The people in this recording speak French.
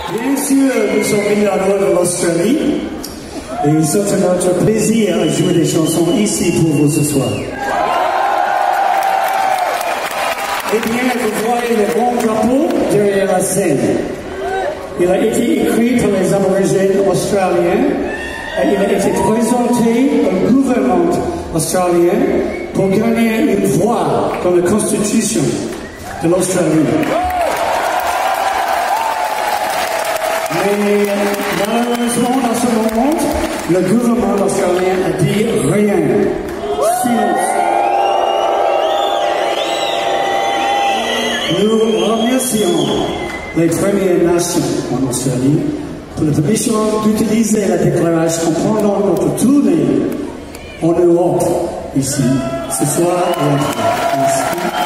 Bien sûr, nous sommes venus à l'heure de l'Australie et c'est notre plaisir à jouer des chansons ici pour vous ce soir. Eh bien, vous voyez le grand drapeau derrière la scène. Il a été écrit par les aborigènes australiens et il a été présenté au gouvernement australien pour gagner une voix dans la Constitution de l'Australie. Mais malheureusement, dans ce moment, le gouvernement australien a dit rien. Silence. Nous remercions les Premières Nations en Australie pour la permission d'utiliser la déclaration pendant notre tournée en Europe, ici, ce soir et après. Merci.